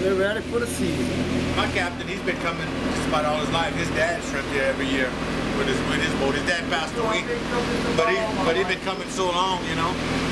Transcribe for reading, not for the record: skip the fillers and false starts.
They're ready for the season. My captain, he's been coming just about all his life. His dad shrimp here every year with his boat. His dad passed away, but he's been coming so long, you know.